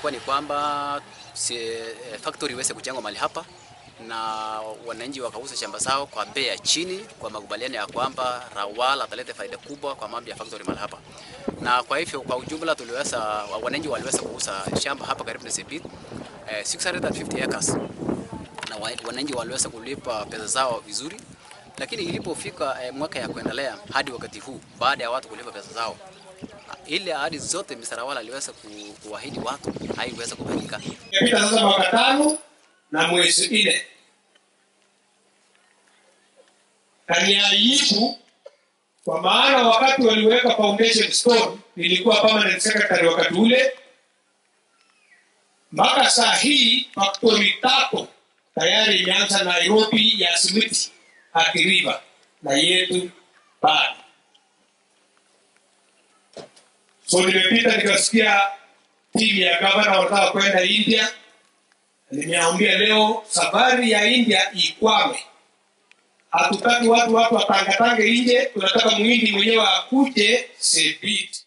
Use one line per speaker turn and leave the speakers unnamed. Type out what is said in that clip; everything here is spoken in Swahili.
ilikuwa ni kwamba factory iweze kujengwa mahali hapa na wananchi wakauza shamba zao kwa bei ya chini kwa makubaliano ya kwamba Rawala ataleta faida kubwa kwa mambo ya factory mahali hapa. Na kwa hivyo kwa ujumla wananchi waliweza kuuza shamba hapa karibu na Sebit 650 acres. Na wananchi waliweza kulipa pesa zao vizuri, lakini ilipofika mwaka ya kuendelea hadi wakati huu, baada ya watu kulipa pesa zao, ile ahadi zote Mr. Rawala aliweza kuahidi watu haiweza kufanyika.
Imepita sasa mwaka 5 na mwezi 4. Kani aibu kwa maana wakati waliweka foundation stone nilikuwa permanent secretary wakati ule. Mpaka saa hii factory 3 tayari imeanza Nairobi ya simiti Athi River na yetu bado. So nimepita nikasikia timu ya gavana wanataka kwenda India. Nimeambia leo safari ya India ikwame. Hatutaki watu watangatange nje, tunataka muhindi mwenyewe akuje Sebit.